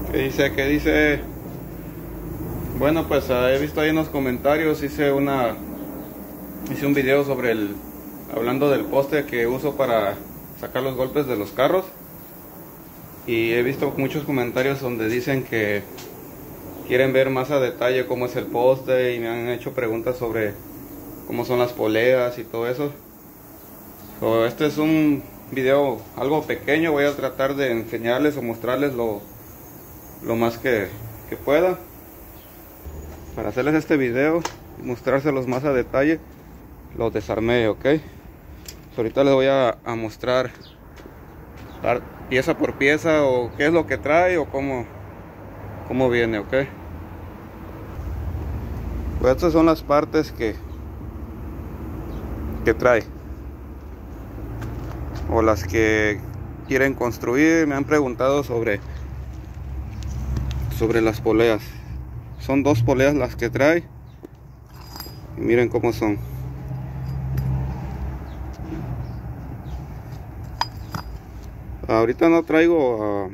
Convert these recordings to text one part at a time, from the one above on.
¿Qué dice? Bueno, pues he visto ahí en los comentarios, hice un video sobre hablando del poste que uso para sacar los golpes de los carros. Y he visto muchos comentarios donde dicen que quieren ver más a detalle cómo es el poste, y me han hecho preguntas sobre cómo son las poleas y todo eso. Este es un video algo pequeño, voy a tratar de enseñarles o mostrarles lo más que pueda. Para hacerles este video y mostrárselos más a detalle, los desarmé, ok. Ahorita les voy a mostrar pieza por pieza, o qué es lo que trae, o cómo viene, ok. Pues estas son las partes que trae, o las que quieren construir. Me han preguntado sobre las poleas. Son 2 poleas las que trae, y miren cómo son. Ahorita no traigo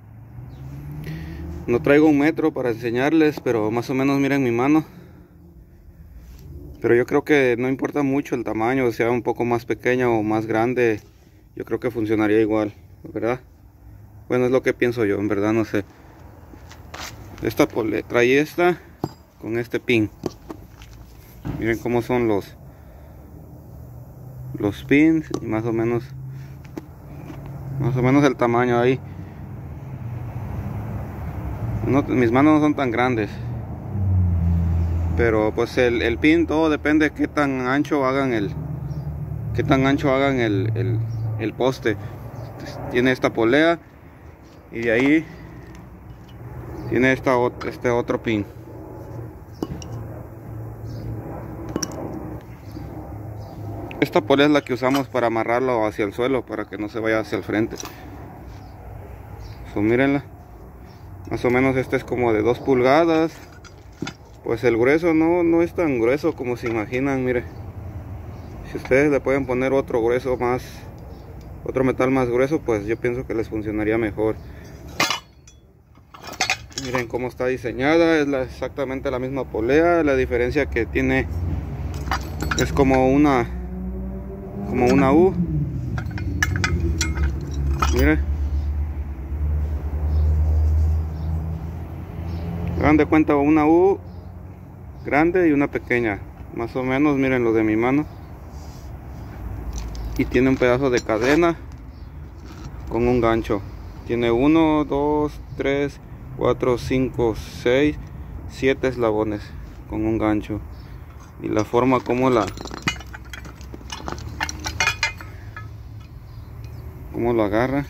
un metro para enseñarles, pero más o menos miren mi mano. Pero yo creo que no importa mucho el tamaño, sea un poco más pequeña o más grande, yo creo que funcionaría igual, ¿verdad? Bueno, es lo que pienso yo, en verdad no sé. Esta trae esta con este pin. Miren cómo son los pins, y más o menos el tamaño ahí. Mis manos no son tan grandes, pero pues el pin, todo depende de qué tan ancho hagan el poste. Tiene esta polea, y de ahí tiene este otro pin. Esta polea es la que usamos para amarrarlo hacia el suelo, para que no se vaya hacia el frente. Mírenla, más o menos este es como de 2 pulgadas. Pues el grueso no es tan grueso como se imaginan. Mire, si ustedes le pueden poner otro metal más grueso, pues yo pienso que les funcionaría mejor. Miren cómo está diseñada, es exactamente la misma polea. La diferencia que tiene es como una U. Miren, hagan de cuenta una U grande y una pequeña, más o menos. Miren lo de mi mano, y tiene un pedazo de cadena con un gancho. Tiene 1, 2, 3, 4, 5, 6, 7 eslabones con un gancho. Y la forma como lo agarra,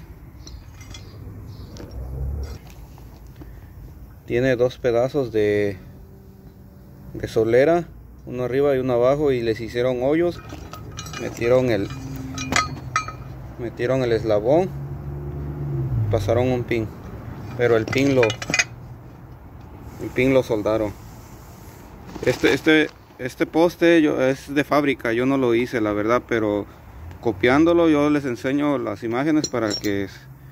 tiene 2 pedazos de solera, uno arriba y uno abajo, y les hicieron hoyos, metieron el eslabón, pasaron un pin, pero el pin lo soldaron. Este poste es de fábrica, yo no lo hice, la verdad, pero copiándolo yo les enseño las imágenes para que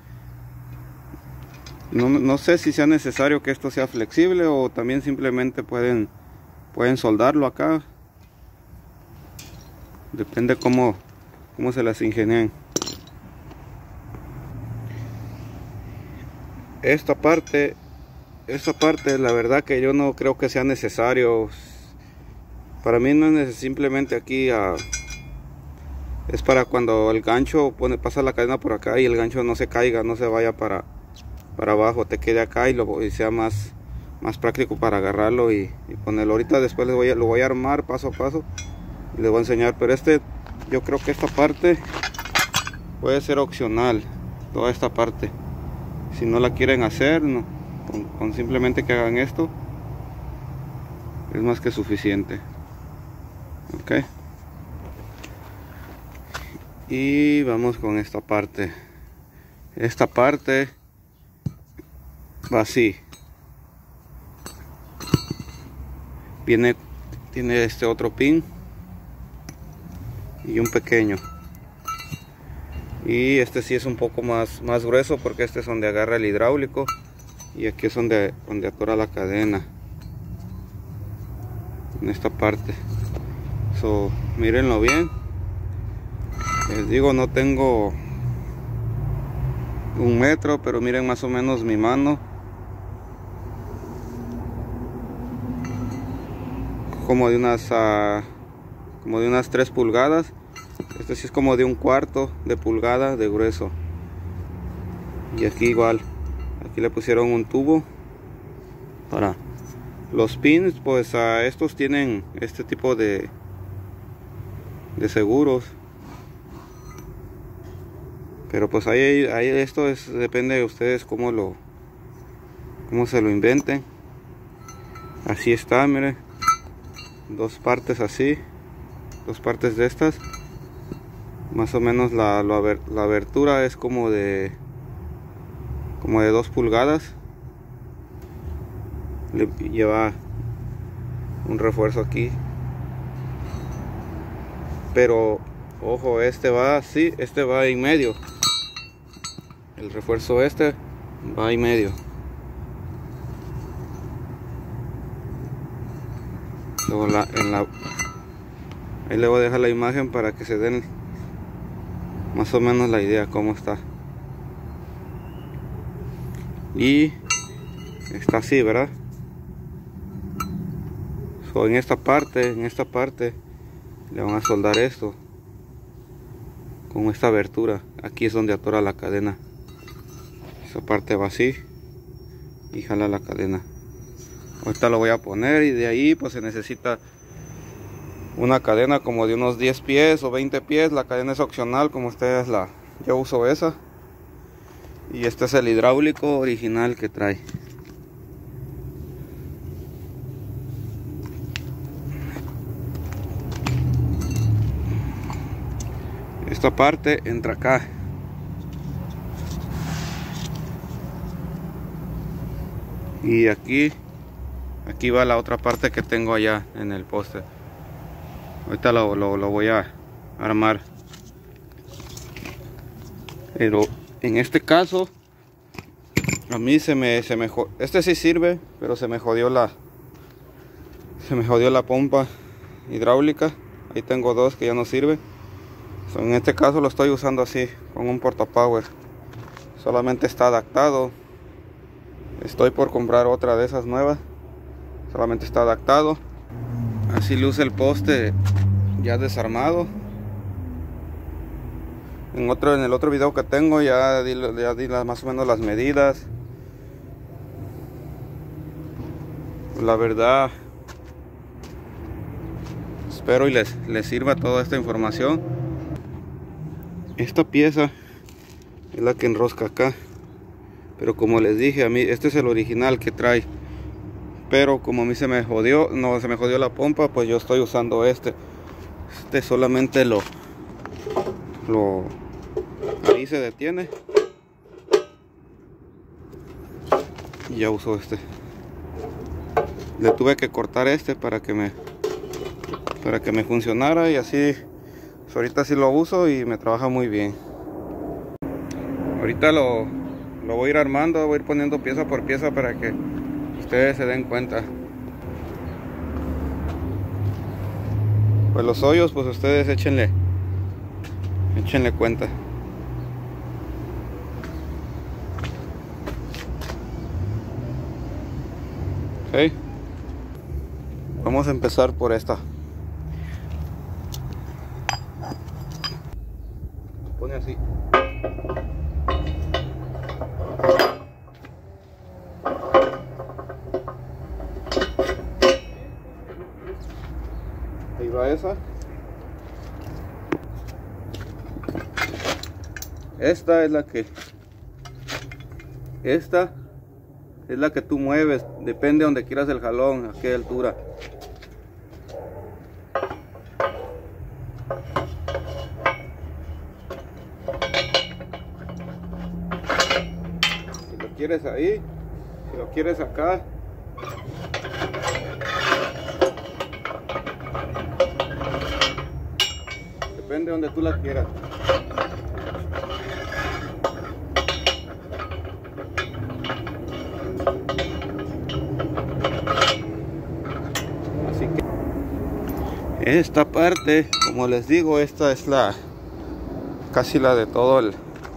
no sé si sea necesario que esto sea flexible, o también simplemente pueden soldarlo acá. Depende cómo se las ingenien. Esta parte la verdad que yo no creo que sea necesario. Para mí no es simplemente aquí es para cuando el gancho pasa la cadena por acá, y el gancho no se caiga, no se vaya para abajo, te quede acá, y sea más práctico para agarrarlo y ponerlo. Ahorita después lo voy a armar paso a paso y les voy a enseñar, pero yo creo que esta parte puede ser opcional. Toda esta parte, si no la quieren hacer, no, con simplemente que hagan esto es más que suficiente, ok. Y vamos con esta parte. Esta parte va así. Tiene este otro pin y un pequeño. Y este sí es un poco más grueso, porque este es donde agarra el hidráulico. y aquí es donde atora la cadena, en esta parte. Mírenlo bien. Les digo, no tengo 1 metro, pero miren más o menos mi mano, como de unas 3 pulgadas. Este sí es como de 1/4 de pulgada de grueso. Y aquí igual, aquí le pusieron un tubo para los pins. Pues estos tienen este tipo de seguros, pero pues ahí esto depende de ustedes cómo se lo inventen. Así está, miren, 2 partes así, 2 partes de estas. Más o menos la abertura es como de 2 pulgadas. Lleva un refuerzo aquí, pero ojo, este va así, este va en medio. El refuerzo este va en medio. Luego ahí le voy a dejar la imagen para que se den más o menos la idea cómo está. Y está así, ¿verdad? En esta parte le van a soldar esto con esta abertura. Aquí es donde atora la cadena. Esta parte va así y jala la cadena. Ahorita lo voy a poner, y de ahí pues se necesita una cadena como de unos 10 pies o 20 pies. La cadena es opcional, como ustedes yo uso esa. Y este es el hidráulico original que trae. Esta parte entra acá. Y aquí va la otra parte que tengo allá en el poste. Ahorita lo voy a armar. Pero en este caso a mí este sí sirve, pero se me jodió la pompa hidráulica. Ahí tengo 2 que ya no sirve. En este caso lo estoy usando así, con un portapower. Solamente está adaptado. Estoy por comprar otra de esas nuevas. Solamente está adaptado. Así luce el poste ya desarmado. En el otro video que tengo ya di más o menos las medidas. La verdad, espero y les sirva toda esta información. Esta pieza es la que enrosca acá, pero como les dije, a mí este es el original que trae, pero como a mí se me jodió la pompa, pues yo estoy usando este solamente ahí se detiene y ya uso este. Le tuve que cortar este para que me funcionara, y así pues ahorita sí lo uso y me trabaja muy bien. Ahorita lo voy a ir armando, voy a ir poniendo pieza por pieza para que ustedes se den cuenta. Pues los hoyos, pues ustedes échenle cuenta. Ok, vamos a empezar por esta. Pone así. Ahí va esa. Esta es la que tú mueves, depende de donde quieras el jalón, a qué altura. Si lo quieres ahí, si lo quieres acá. Depende de donde tú la quieras. Esta parte, como les digo, esta es la casi la de todo el...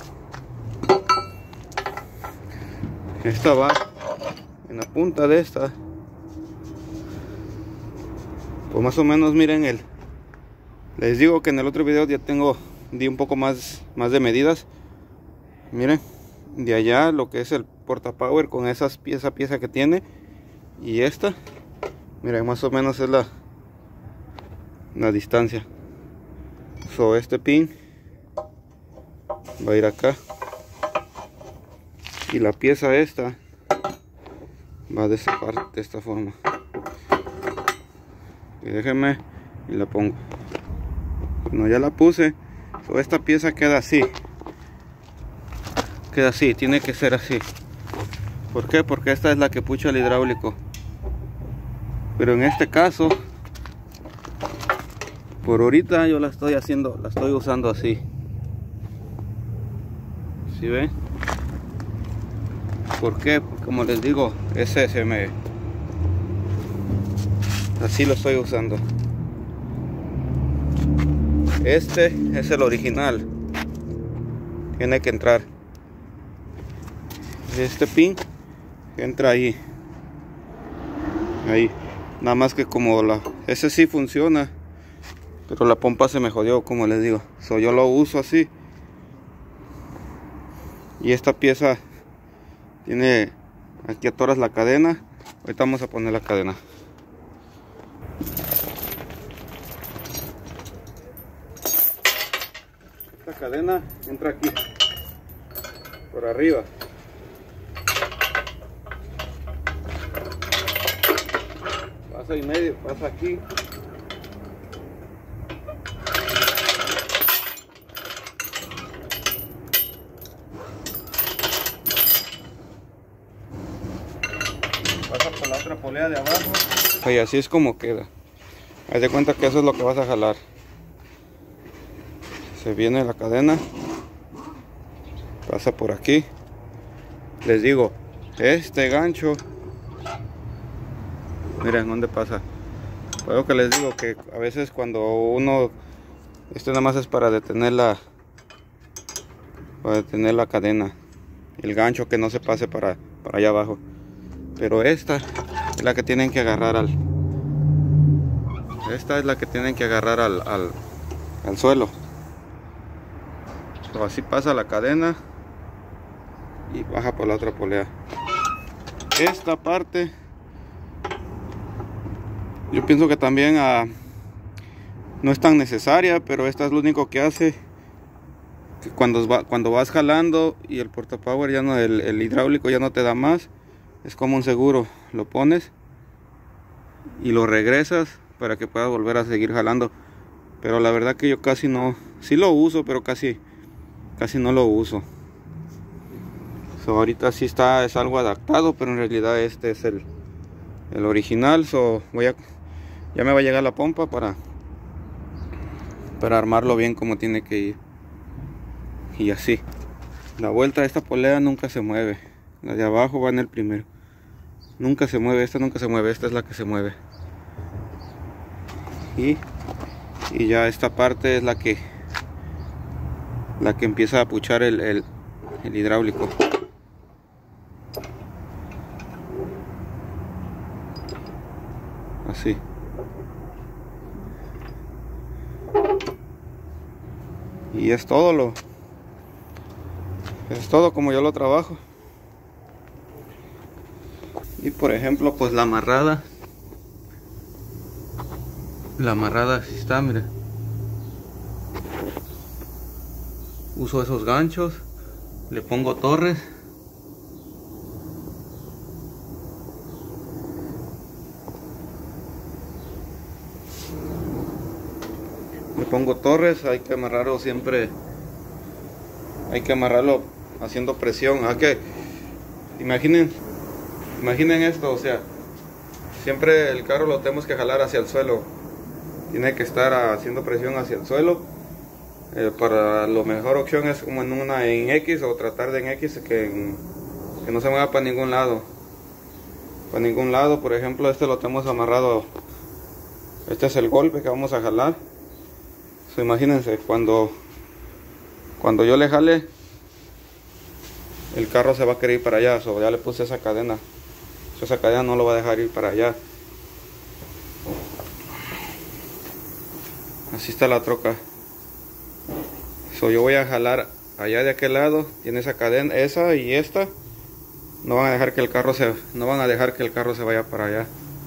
Esta va en la punta de esta. Pues más o menos miren el... Les digo que en el otro video ya di un poco más de medidas. Miren, de allá lo que es el portapower con esas pieza que tiene. Y esta, miren, más o menos es la distancia. Este pin va a ir acá. Y la pieza esta va de esa parte, de esta forma. Y déjenme y la pongo. Bueno, ya la puse. Esta pieza queda así. Queda así, tiene que ser así. ¿Por qué? Porque esta es la que pucha el hidráulico. Pero en este caso, por ahorita yo la estoy usando así. ¿Sí ven? ¿Por qué? Porque como les digo, así lo estoy usando. Este es el original. Tiene que entrar. Este pin entra ahí. Ahí. Nada más que como ese sí funciona, pero la pompa se me jodió, como les digo. Yo lo uso así. Y esta pieza tiene aquí atoras la cadena. Ahorita vamos a poner la cadena. Esta cadena entra aquí, por arriba. Pasa y medio, pasa aquí. Pasa por la otra polea de abajo. Y así es como queda. Haz de cuenta que eso es lo que vas a jalar. Se viene la cadena, pasa por aquí. Les digo, este gancho, miren dónde pasa. Por lo que les digo que a veces cuando uno, esto nada más es para detener la cadena, el gancho que no se pase para allá abajo. Pero esta es la que tienen que agarrar al suelo. Así pasa la cadena y baja por la otra polea. Esta parte yo pienso que también no es tan necesaria, pero esta es lo único que hace que cuando vas jalando y el portapower ya no, el hidráulico ya no te da más, es como un seguro. Lo pones y lo regresas para que puedas volver a seguir jalando. Pero la verdad que yo casi no, sí lo uso, pero casi no lo uso. Ahorita sí es algo adaptado, pero en realidad este es el original. Ya me va a llegar la pompa para armarlo bien como tiene que ir. Y así. La vuelta de esta polea nunca se mueve. La de abajo va en el primero. Nunca se mueve, esta nunca se mueve, esta es la que se mueve. Y ya esta parte es la que empieza a puchar el hidráulico. Así. Y es todo como yo lo trabajo. Y por ejemplo, pues la amarrada así está, mira. Uso esos ganchos, le pongo torres. Hay que amarrarlo siempre, haciendo presión. Imaginen esto, o sea, siempre el carro lo tenemos que jalar hacia el suelo. Tiene que estar haciendo presión hacia el suelo. Para la mejor opción es como en X, o tratar de en X que no se mueva para ningún lado. Por ejemplo, este lo tenemos amarrado Este es el golpe que vamos a jalar. Imagínense, cuando yo le jale, el carro se va a querer ir para allá. Ya le puse esa cadena. Esa cadena no lo va a dejar ir para allá. Así está la troca. Yo voy a jalar allá de aquel lado. Tiene esa cadena, esa y esta. No van a dejar que el carro se vaya para allá.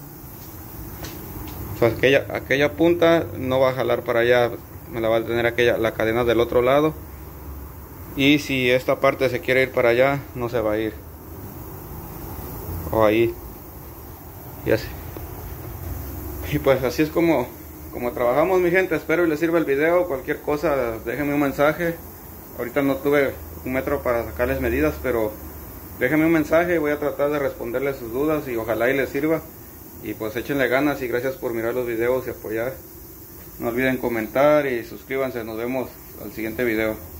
Aquella punta no va a jalar para allá. Me la va a tener la cadena del otro lado. Y si esta parte se quiere ir para allá, no se va a ir. O ahí. Y así. Y pues así es como trabajamos, mi gente. Espero y les sirva el video. Cualquier cosa, déjenme un mensaje. Ahorita no tuve un metro para sacarles medidas, pero déjenme un mensaje. Voy a tratar de responderles sus dudas y ojalá y les sirva. Y pues échenle ganas y gracias por mirar los videos y apoyar. No olviden comentar y suscríbanse. Nos vemos al siguiente video.